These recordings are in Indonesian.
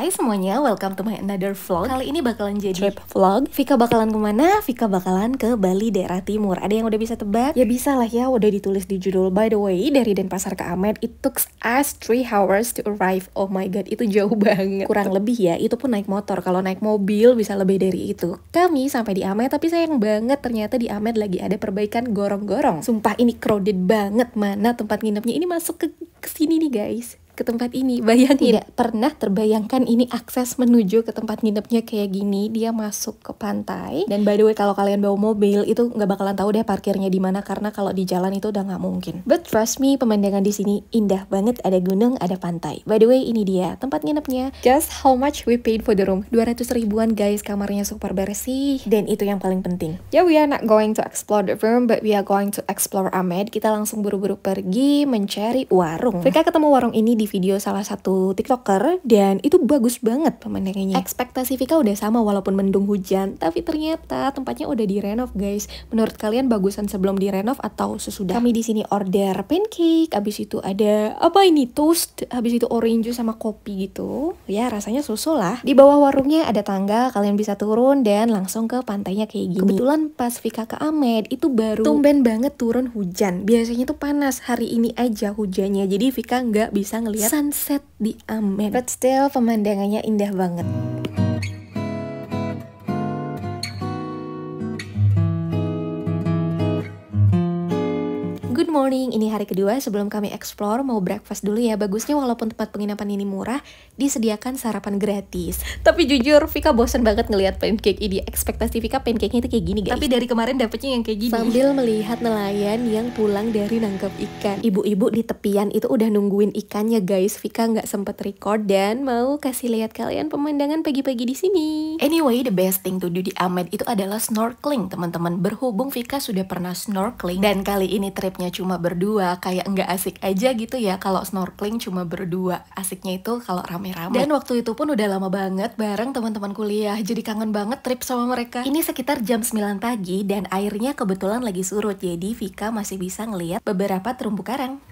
Hai semuanya, welcome to my another vlog. Kali ini bakalan jadi trip vlog. Vika bakalan kemana? Vika bakalan ke Bali daerah timur. Ada yang udah bisa tebak? Ya bisa lah ya, udah ditulis di judul. By the way, dari Denpasar ke Amed, it took us 3 hours to arrive. Oh my god, itu jauh banget. Kurang lebih ya, itu pun naik motor. Kalau naik mobil bisa lebih dari itu. Kami sampai di Amed, tapi sayang banget ternyata di Amed lagi ada perbaikan gorong-gorong. Sumpah ini crowded banget. Mana tempat nginepnya? Ini masuk ke sini nih guys, ke tempat ini. Bayangin, tidak pernah terbayangkan ini akses menuju ke tempat nginepnya kayak gini. Dia masuk ke pantai. Dan by the way, kalau kalian bawa mobil itu nggak bakalan tahu deh parkirnya di mana, karena kalau di jalan itu udah nggak mungkin. But trust me, pemandangan di sini indah banget. Ada gunung, ada pantai. By the way, ini dia tempat nginepnya. Just how much we paid for the room? 200 ribuan guys. Kamarnya super bersih. Dan itu yang paling penting. Ya, we are not going to explore the room, but we are going to explore Amed. Kita langsung buru-buru pergi mencari warung. Mereka ketemu warung ini di video salah satu TikToker dan itu bagus banget pemandangannya. Ekspektasi Vika udah sama walaupun mendung hujan, tapi ternyata tempatnya udah direnov guys. Menurut kalian bagusan sebelum direnov atau sesudah? Kami di sini order pancake, abis itu ada apa ini, toast, abis itu orange juice sama kopi gitu. Ya rasanya susu lah. Di bawah warungnya ada tangga, kalian bisa turun dan langsung ke pantainya kayak gini. Kebetulan pas Vika ke Amed itu baru tumben banget turun hujan. Biasanya tuh panas, hari ini aja hujannya. Jadi Vika nggak bisa ngeliat sunset di Amed. But still pemandangannya indah banget. Good morning, ini hari kedua sebelum kami explore. Mau breakfast dulu ya. Bagusnya walaupun tempat penginapan ini murah, disediakan sarapan gratis. Tapi jujur, Vika bosan banget ngelihat pancake ini. Ekspektasi Vika pancake-nya itu kayak gini guys. Tapi dari kemarin dapetnya yang kayak gini. Sambil melihat nelayan yang pulang dari nangkep ikan. Ibu-ibu di tepian itu udah nungguin ikannya guys. Vika nggak sempet record dan mau kasih lihat kalian pemandangan pagi-pagi di sini. Anyway, the best thing to do di Amed itu adalah snorkeling teman-teman. Berhubung Vika sudah pernah snorkeling dan kali ini tripnya cuma berdua, kayak nggak asik aja gitu ya kalau snorkeling cuma berdua. Asiknya itu kalau rame-rame. Dan waktu itu pun udah lama banget bareng teman-teman kuliah, jadi kangen banget trip sama mereka. Ini sekitar jam 9 pagi dan airnya kebetulan lagi surut, jadi Vika masih bisa ngelihat beberapa terumbu karang.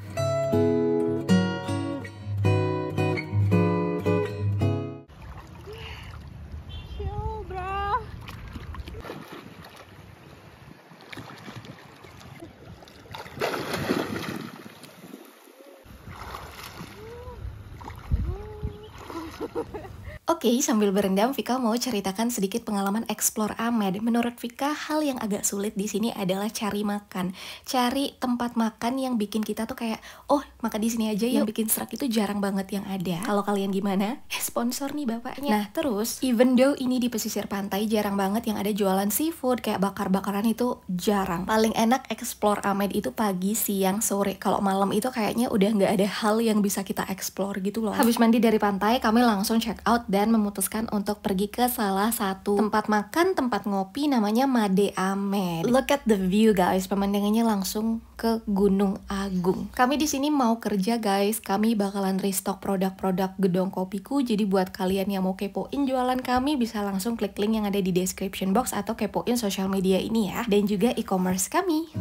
Oke, sambil berendam, Vika mau ceritakan sedikit pengalaman explore Amed. Menurut Vika, hal yang agak sulit di sini adalah cari makan. Cari tempat makan yang bikin kita tuh kayak, oh, makan di sini aja yuk. Yang bikin serak itu jarang banget yang ada. Kalau kalian gimana? Sponsor nih bapaknya. Nah, terus, even though ini di pesisir pantai, jarang banget yang ada jualan seafood, kayak bakar-bakaran itu jarang. Paling enak explore Amed itu pagi, siang, sore. Kalau malam itu kayaknya udah nggak ada hal yang bisa kita explore gitu loh. Habis mandi dari pantai, kami langsung check out dan memutuskan untuk pergi ke salah satu tempat makan, tempat ngopi namanya Made Amed. Look at the view guys, pemandangannya langsung ke Gunung Agung. Kami di sini mau kerja guys, kami bakalan restock produk-produk Gedong Kopiku. Jadi buat kalian yang mau kepoin jualan kami bisa langsung klik link yang ada di description box atau kepoin sosial media ini ya, dan juga e-commerce kami.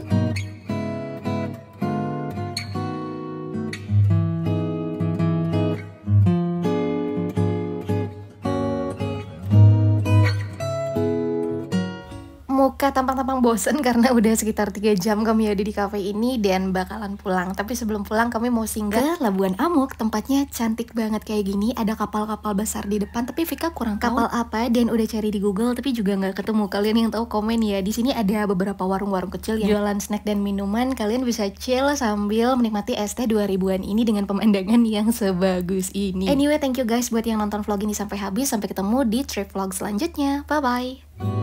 Muka tampang-tampang bosen karena udah sekitar 3 jam kami ada di cafe ini dan bakalan pulang. Tapi sebelum pulang kami mau singgah ke Labuan Amuk. Tempatnya cantik banget kayak gini. Ada kapal-kapal besar di depan, tapi Vika kurang tahu kapal apa dan udah cari di Google tapi juga nggak ketemu. Kalian yang tahu komen ya. Di sini ada beberapa warung-warung kecil yang jualan snack dan minuman. Kalian bisa chill sambil menikmati es teh 2000-an ini dengan pemandangan yang sebagus ini. Anyway, thank you guys buat yang nonton vlog ini sampai habis. Sampai ketemu di trip vlog selanjutnya. Bye-bye.